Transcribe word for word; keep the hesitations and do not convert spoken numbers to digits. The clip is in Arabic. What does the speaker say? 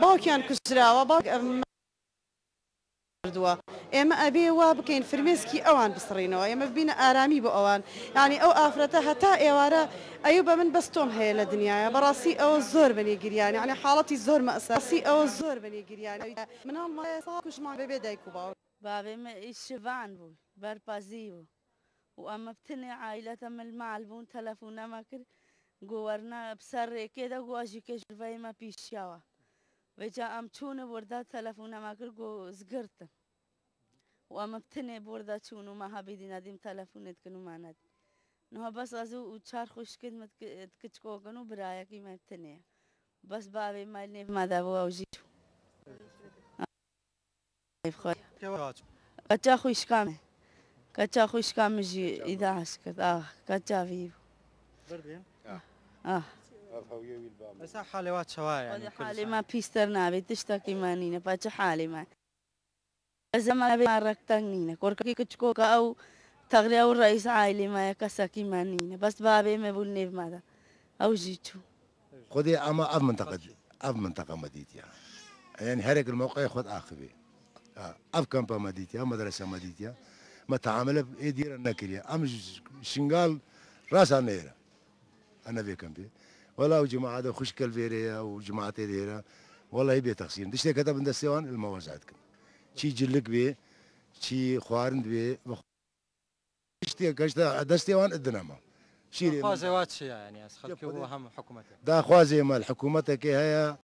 باوکیان کوژراوە باوک کردووە ئێمە ئەبێ وا بکەین فرمێسکی ئەوان بسڕینەوە ئێمە ببینە ئارامی بۆ ئەوان یعنی ئەو ئافرەتە هەتا ئێوارە ئەیوب بە من بەستۆم هەیە لە دنیاە بەڕاستی ئەوە زۆر بەنێگریانی یعنی حاڵەتی زۆر مەئساسی ئەوە زۆر بەنێگریانی مناڵ مایە کوژمان بەبێ دایک و باوک بابێمە ئیشڤان بوو بەرپازی بوو و ئەمە بتنێ عیلەتەمە المال بوون تەلەفۆنەمە کرد گۆوەرنە بسەرڕێکێدا گواژی کەژڤایمە پیشیاوە وێجا ئەم چوونە بۆردا تەلەفۆنەما کرد گۆ زگرتم و ئەمە بتنێ بۆردا چوون و مەهابیدی نەدیم تەلەفۆنێت کنومانەت نها بەس ئەز و چار خوشکت کچکۆگەن و برایەکی مە بتنێ بەس بابێ مای نێڤ مەدا بۆ ئەوژی کەچا خوشکامێ کەچا خوشکامژی ئیداعش کرد ئاخ کەچاوی ئاه بەسا حالێوات چاوایە حالی ما پیستەر نابێت تشتێکی مانینە پاچە حالی ما ئەزەما بێ ڕەکتەنگ نینە کۆرکەکی کچکۆکە ئەو تەغریا و ڕئیس عایلی مایە کەسێکی مانینە بەس بابێ مەبوو نێڤ مەدا ئەوژی چوو خذي اما اف منطقه اف منطقه مديتيا يعني هرق الموقع خذ اخبي اف كامبا مديتيا مدرسه مديتيا ما تعامل يدير النكريا ام شنغال راس نيرة انا في كامبي ولا جماعه هذا خش كالفيريا وجماعه ديرا والله يبي تقسيم دشت كتب عند السيوان الموازعتكم شي جلك بي شي خوارند بي اشتي كشتا دستيوان الدنما شيري خوازي واتشي يعني اسخلك هو هم حكومتك دا خوازي مال حكومتك هي